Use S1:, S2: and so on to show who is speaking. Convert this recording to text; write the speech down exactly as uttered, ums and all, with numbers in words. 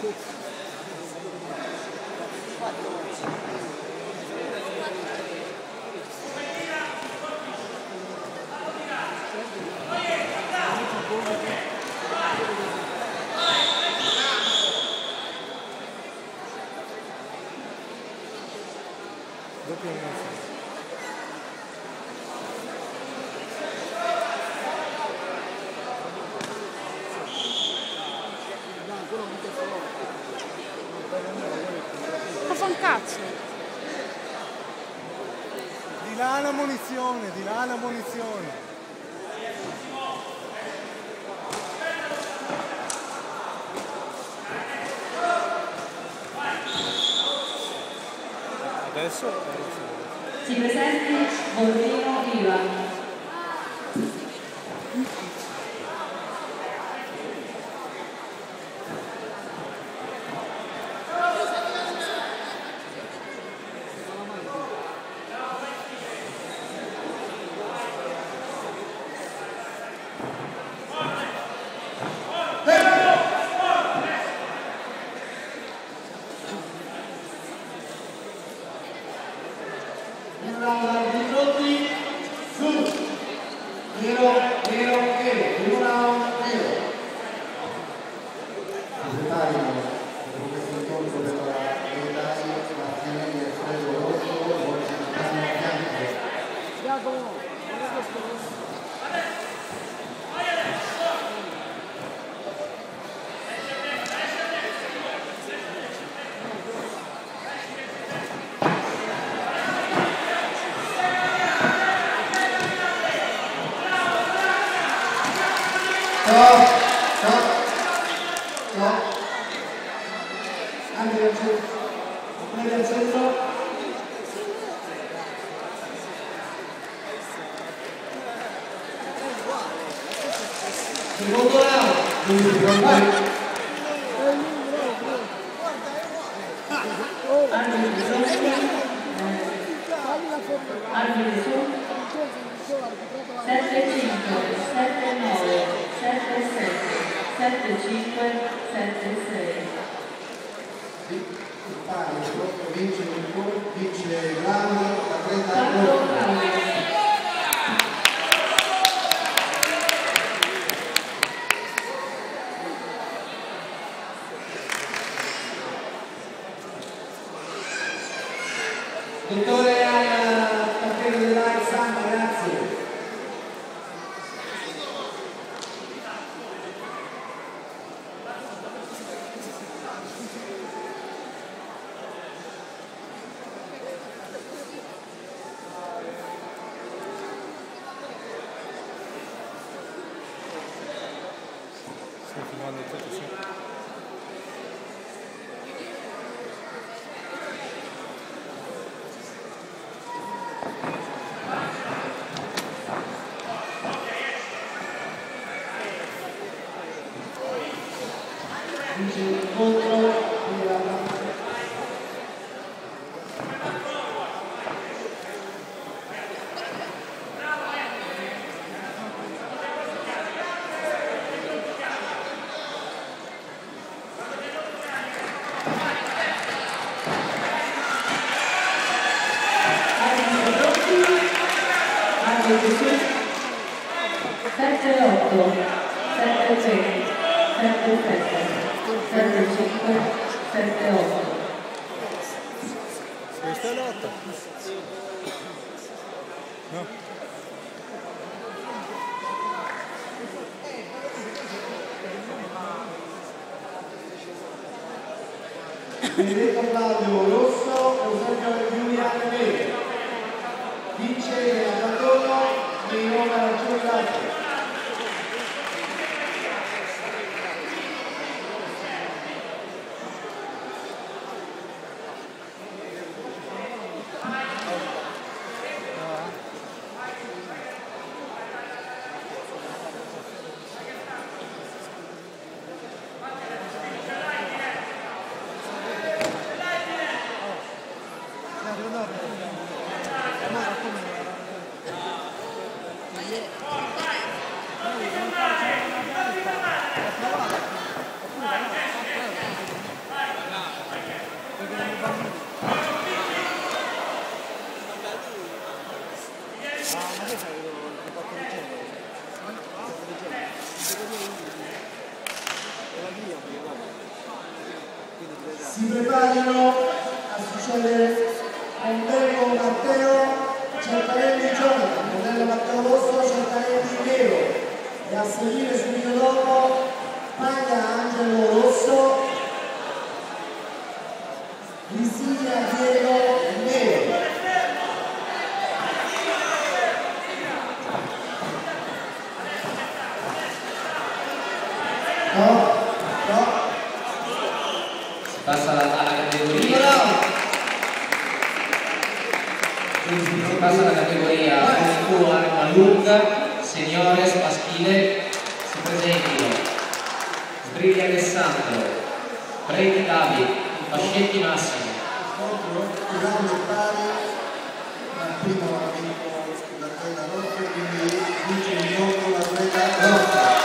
S1: Ma fa un cazzo!
S2: Di là la munizione, di là la munizione. Adesso
S3: si presenti Boldrino Ivan.
S4: Stop, stop, stop. Andrea al centro, Andrea al centro. Secondo round. Vai.
S3: sette cinque, sette nove, sette sette, sette cinque, sette sei.
S4: Vince il vince il round da trenta. Dottore al tappeto dell'Alexandra, grazie.
S2: sto filmando tutto, sì.
S3: sette otto, sette sei, sette sette, sette cinque, sette otto.
S2: Questa è l'otto? No.
S4: Benedetto Claudio Rosso, Eusebio Giuliano Neve. Vince la Platona di Roma Ragione.
S2: Yeah.
S4: si preparino a succedere Montego Matteo Cercarelli Jonathan, modello Matteo Rosso Cercarelli Nero, e a seguire subito dopo Paglia Angelo Rosso, Lisilia Diego Nero. No, no.
S5: Si passa alla, alla categoria. Si passa alla categoria arma lunga, seniores maschile. Si presentino Sbriglia Alessandro, Preti David, Fascetti Massimo.
S4: I round pari, ma prima ha vinto la Greta Rossa, quindi vince il gioco la Greta Rossa.